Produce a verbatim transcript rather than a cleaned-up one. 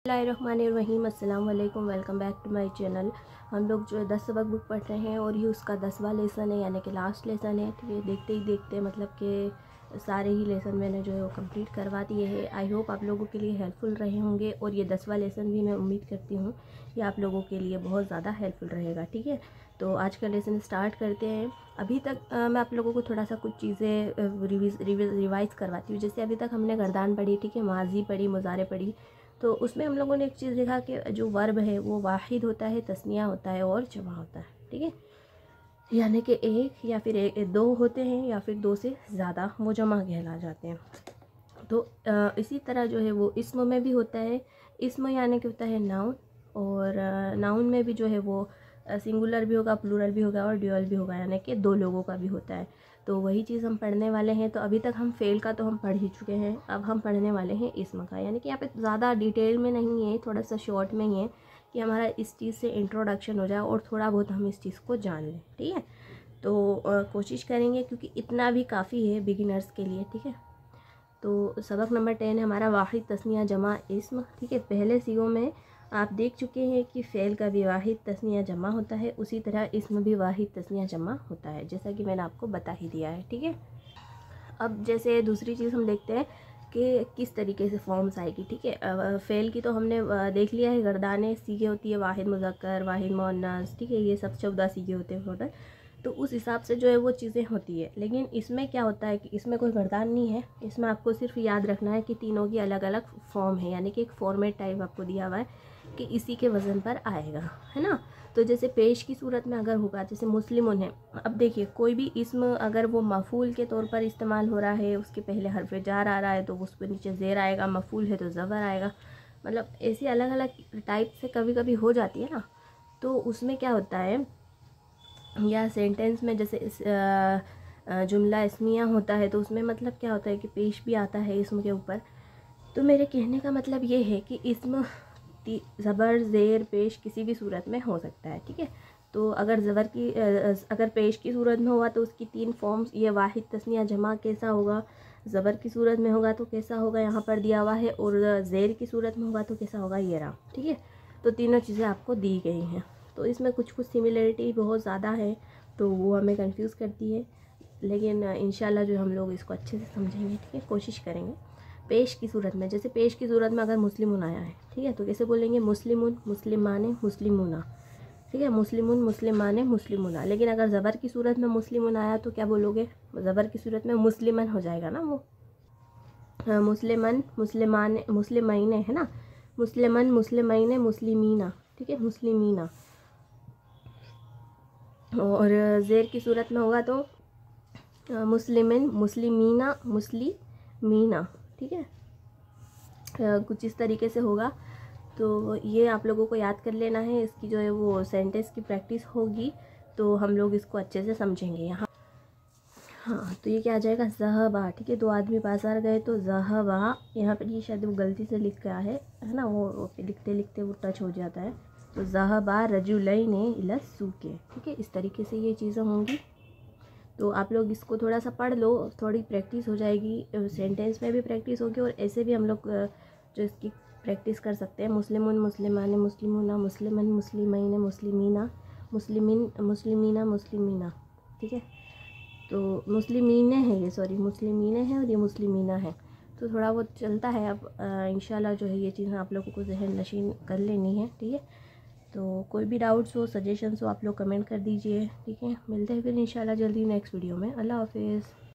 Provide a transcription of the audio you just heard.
बिस्मिल्लाहिर्रहमानिर्रहीम, अस्सलाम वालेकुम। Welcome back to my channel. हम लोग जो है दस सबक बुक पढ़ रहे हैं और ये उसका दसवां लेसन है, यानी कि लास्ट लेसन है। ठीक है, देखते ही देखते मतलब कि सारे ही लेसन मैंने जो है वो कंप्लीट करवा दिए हैं। आई होप आप लोगों के लिए हेल्पफुल रहे होंगे और ये दसवां लेसन भी मैं उम्मीद करती हूँ कि आप लोगों के लिए बहुत ज़्यादा हेल्पफुल रहेगा। ठीक है, तो आज का लेसन स्टार्ट करते हैं। अभी तक आ, मैं आप लोगों को थोड़ा सा कुछ चीज़ें रिविज़ रिवाइज़ करवाती हूँ। जैसे अभी तक हमने गर्दान पढ़ी, ठीक है, माजी पढ़ी, मुज़ारे पढ़ी। तो उसमें हम लोगों ने एक चीज़ देखा कि जो वर्ब है वो वाहिद होता है, तस्निया होता है और जमा होता है। ठीक है, यानी कि एक या फिर एक, दो होते हैं या फिर दो से ज़्यादा, वो जमा कहला जाते हैं। तो आ, इसी तरह जो है वो इस्म में भी होता है। इस्म यानी कि होता है नाउन, और नाउन में भी जो है वो सिंगुलर भी होगा, प्लूरल भी होगा और ड्यूअल भी होगा, यानी कि दो लोगों का भी होता है। तो वही चीज़ हम पढ़ने वाले हैं। तो अभी तक हम फेल का तो हम पढ़ ही चुके हैं, अब हम पढ़ने वाले हैं इस्म का। यानी कि यहाँ पे ज़्यादा डिटेल में नहीं है, थोड़ा सा शॉर्ट में ही है कि हमारा इस चीज़ से इंट्रोडक्शन हो जाए और थोड़ा बहुत हम इस चीज़ को जान लें। ठीक है, तो आ, कोशिश करेंगे क्योंकि इतना भी काफ़ी है बिगिनर्स के लिए। ठीक है, तो सबक नंबर टेन है हमारा वाहिद तस्निया जमा इस्म। ठीक है, पहले सीओ में आप देख चुके हैं कि फ़ेल का भी वाहिद तस्निया जमा होता है, उसी तरह इसमें भी वाहिद तस्निया जमा होता है, जैसा कि मैंने आपको बता ही दिया है। ठीक है, अब जैसे दूसरी चीज़ हम देखते हैं कि किस तरीके से फॉर्म्स आएगी। ठीक है, फ़ेल की तो हमने देख लिया है, गर्दाने सीखे होती है, वाहिद मुज़क्कर, वाहिद मुअन्नस। ठीक है, ये सब चौदह सीखे होते हैं टोटल। तो उस हिसाब से जो है वो चीज़ें होती है। लेकिन इसमें क्या होता है कि इसमें कोई गर्दान नहीं है, इसमें आपको सिर्फ याद रखना है कि तीनों की अलग अलग फॉर्म है, यानी कि एक फॉर्मेट टाइप आपको दिया हुआ है कि इसी के वज़न पर आएगा, है ना। तो जैसे पेश की सूरत में अगर होगा, जैसे मुस्लिमुन है, अब देखिए कोई भी इसम अगर वो मफूल के तौर पर इस्तेमाल हो रहा है, उसके पहले हर्फ जार आ रहा है तो उस पर नीचे ज़ेर आएगा, मफूल है तो ज़बर आएगा, मतलब ऐसी अलग अलग टाइप से कभी कभी हो जाती है ना। तो उसमें क्या होता है, या सेंटेंस में जैसे जुमला इसमिया होता है तो उसमें मतलब क्या होता है कि पेश भी आता है इसम के ऊपर। तो मेरे कहने का मतलब ये है कि इसम ज़बर ज़ेर पेश किसी भी सूरत में हो सकता है। ठीक है, तो अगर ज़बर की अगर पेश की सूरत में हुआ तो उसकी तीन फॉर्म्स, ये वाहिद तस्निया जमा कैसा होगा, ज़बर की सूरत में होगा तो कैसा होगा, यहाँ पर दिया हुआ है, और ज़ेर की सूरत में होगा तो कैसा होगा, ये रहा। ठीक है, तो तीनों चीज़ें आपको दी गई हैं। तो इसमें कुछ कुछ सिमिलरिटी बहुत ज़्यादा है तो वो हमें कंफ्यूज करती है, लेकिन इंशाल्लाह जो हम लोग इसको अच्छे से समझेंगे। ठीक है, कोशिश करेंगे। पेश की सूरत में, जैसे पेश की सूरत में अगर मुस्लिमुन आया है, ठीक है, तो कैसे बोलेंगे, मुस्लिमुन मुस्लिमाने मुस्लिमुना। ठीक है, मुस्लिमुन मुस्लिमाने मुस्लिमुना। लेकिन अगर ज़बर की सूरत में मुस्लिमुन आया तो क्या बोलोगे, ज़बर की सूरत में मुस्लिमन हो जाएगा ना वो, मुस्लिमन मुस्लिमाने मुस्लिमैने, है ना, मुस्लिमन मुस्लिमैने मुस्लिमीना। ठीक है, मुस्लिमीना। और ज़ेर की सूरत में होगा तो मुस्लिमिन मुस्लिमीना मुस्लिमीना। ठीक है, कुछ इस तरीके से होगा। तो ये आप लोगों को याद कर लेना है, इसकी जो है वो सेंटेंस की प्रैक्टिस होगी तो हम लोग इसको अच्छे से समझेंगे। यहाँ हाँ, तो ये क्या आ जाएगा, ज़हबा। ठीक है, दो आदमी बाजार गए तो ज़हबा, यहाँ पर ये शायद वो गलती से लिख गया है है ना, वो लिखते लिखते वो टच हो जाता है। तो ज़हबा रजुलैने इला सूके। ठीक है, इस तरीके से ये चीज़ें होंगी। तो आप लोग इसको थोड़ा सा पढ़ लो, थोड़ी प्रैक्टिस हो जाएगी, सेंटेंस में भी प्रैक्टिस होगी और ऐसे भी हम लोग जो इसकी प्रैक्टिस कर सकते हैं। मुस्लिमुन मुस्लिमाने मुस्लिमुना, मुस्लिमन मुस्लिमैने मुस्लिमीना, मुस्लिमिन मुस्लिमीना मुस्लिमीना। ठीक है, तो मुस्लिमीने है ये, सॉरी मुस्लिमीने है और ये मुस्लिमीना है, तो थोड़ा बहुत चलता है। अब इंशाल्लाह जो है ये चीज़ें आप लोगों को जहन नशीन कर लेनी है। ठीक है, तो कोई भी डाउट्स हो, सजेशंस हो, आप लोग कमेंट कर दीजिए। ठीक है, मिलते हैं फिर इंशाल्लाह जल्दी नेक्स्ट वीडियो में। अल्लाह हाफिज़।